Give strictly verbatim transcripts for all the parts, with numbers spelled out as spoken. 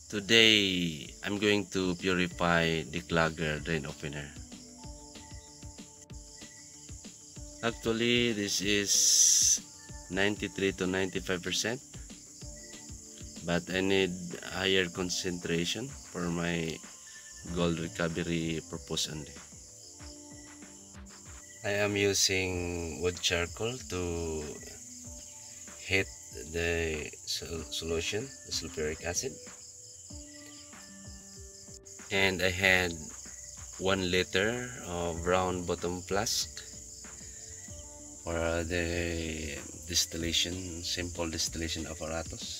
Today, I'm going to purify Decloger drain opener. Actually, this is ninety-three to ninety-five percent, but I need higher concentration for my gold recovery purpose only. I am using wood charcoal to heat the solution, the sulfuric acid, and I had one liter of round bottom flask for the distillation, simple distillation apparatus.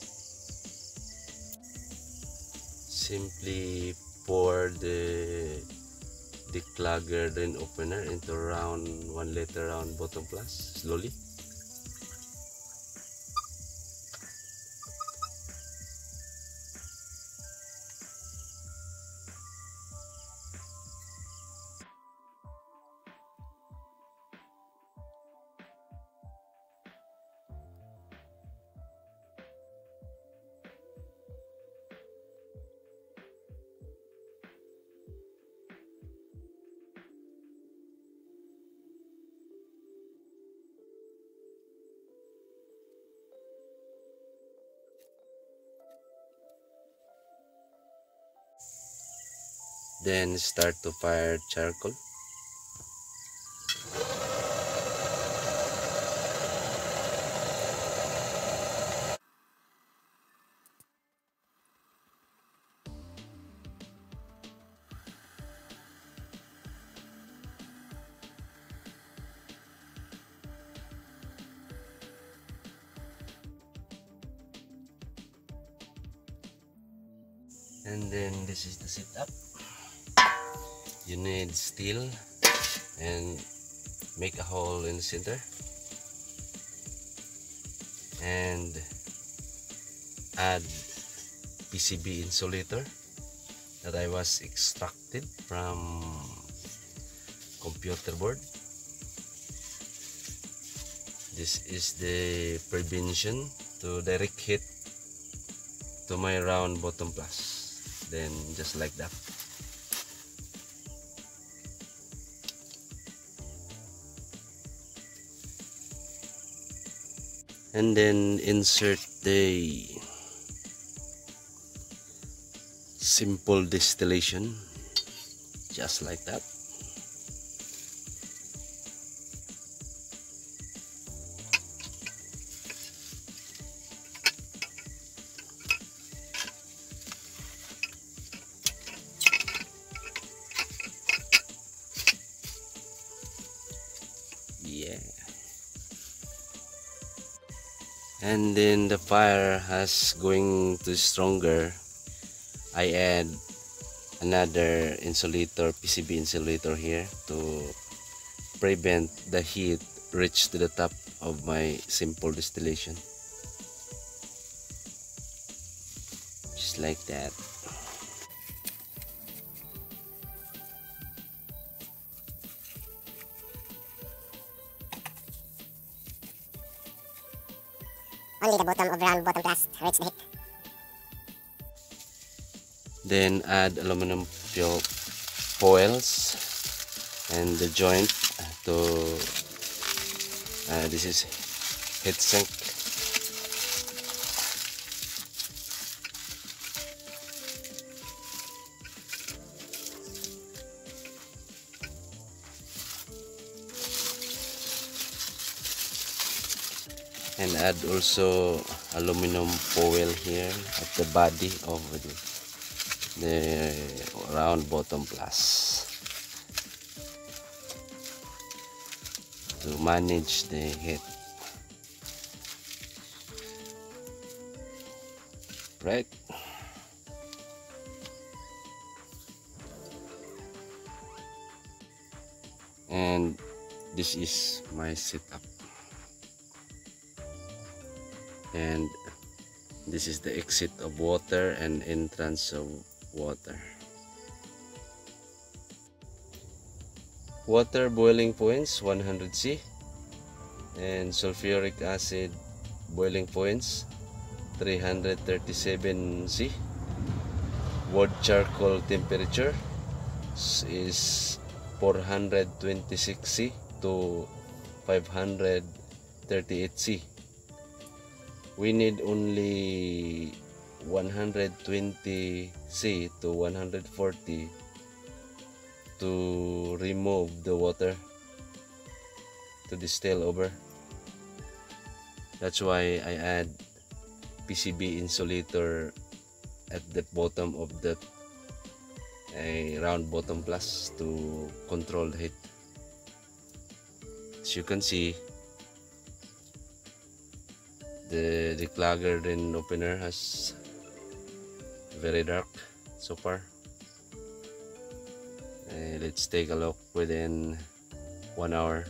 Simply pour the Decloger drain opener into round one liter round bottom flask slowly. Then start to fire charcoal. And then this is the setup. You need steel and make a hole in the center and add P C B insulator that I was extracted from computer board. This is the prevention to direct heat to my round bottom plus. Then just like that. And then insert the simple distillation just like that. Yeah. And then the fire has going to stronger. I add another insulator, P C B insulator here to prevent the heat reach to the top of my simple distillation. Just like that. Only the bottom of round bottom plus reach the heat. Then add aluminum foils and the joint to uh, this is heat sink. And add also aluminum foil here at the body of the, the round bottom plus to manage the heat. Right. And this is my setup. And this is the exit of water and entrance of water. Water boiling points one hundred C and sulfuric acid boiling points three hundred thirty-seven C. wood charcoal temperature is four hundred twenty-six C to five hundred thirty-eight C. We need only one hundred twenty C to one hundred forty to remove the water, to distill over. That's why I add P C B insulator at the bottom of the a round bottom plus to control the heat. As you can see, the Decloger drain opener has very dark so far. Uh, let's take a look within one hour.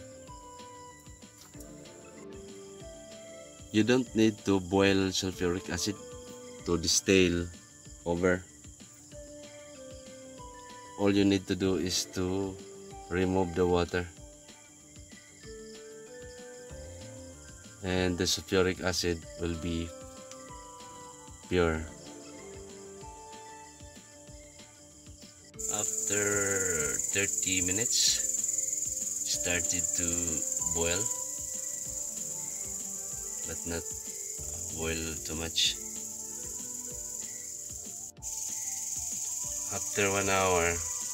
You don't need to boil sulfuric acid to distill over. All you need to do is to remove the water, and the sulfuric acid will be pure. After thirty minutes, started to boil, but not boil too much. After one hour,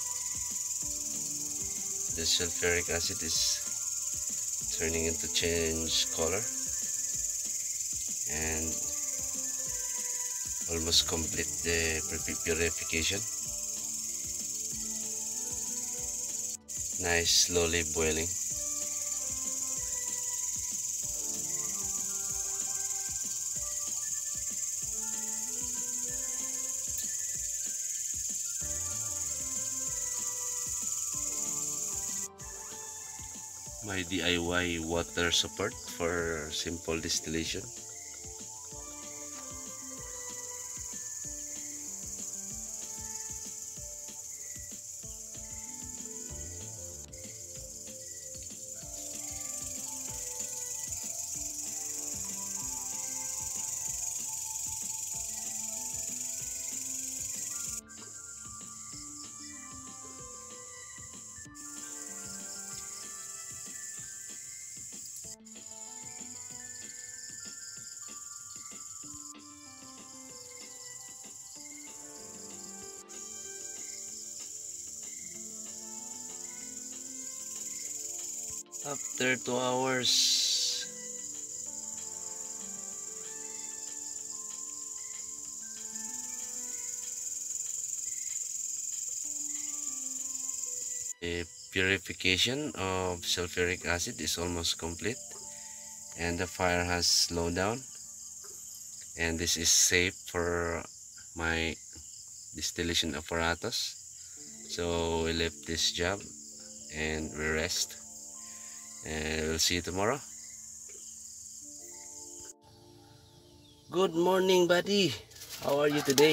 the sulfuric acid is turning into change color and almost complete the purification. Nice, slowly boiling. My D I Y water support for simple distillation. After two hours, the purification of sulfuric acid is almost complete, and the fire has slowed down, and this is safe for my distillation apparatus. So we left this job and we rest, and we'll see you tomorrow. Good morning, buddy. How are you today?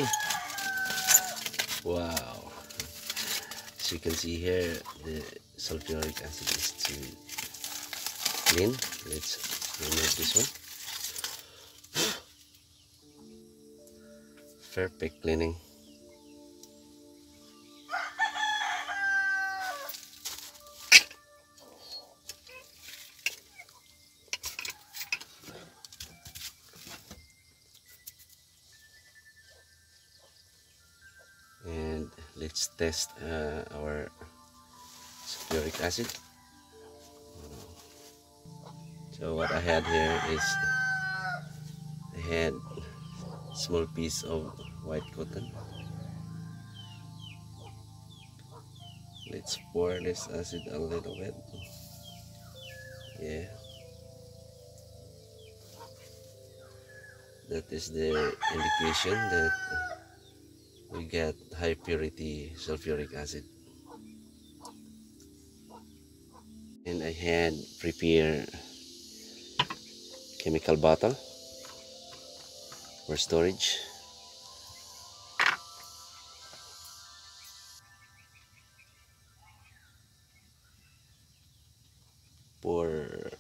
Wow. As you can see here, the sulfuric acid is too clean. Let's remove this one. Perfect cleaning. And let's test uh, our sulfuric acid. So what I had here is I had a small piece of white cotton. Let's pour this acid a little bit. Yeah, that is the indication that we get high purity sulfuric acid. And I had prepared chemical bottle for storage. Pour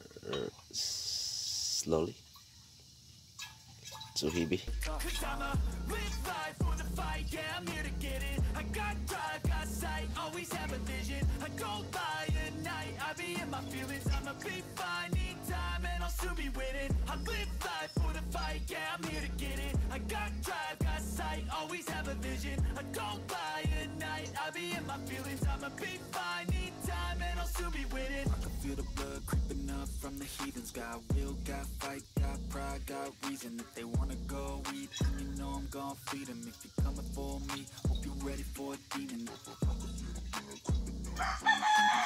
slowly. Too heavy. my feelings, I'ma be fine. Need time and I'll soon be winning. I live life for the fight, yeah, I'm here to get it. I got drive, got sight, always have a vision. I don't lie at night, I be in my feelings, I'ma be fine. Need time and I'll soon be winning. I can feel the blood creeping up from the heathens. Got will, got fight, got pride, got reason. If they wanna go eat, then you know I'm gon' feed them. If you're coming for me, hope you're ready for a demon.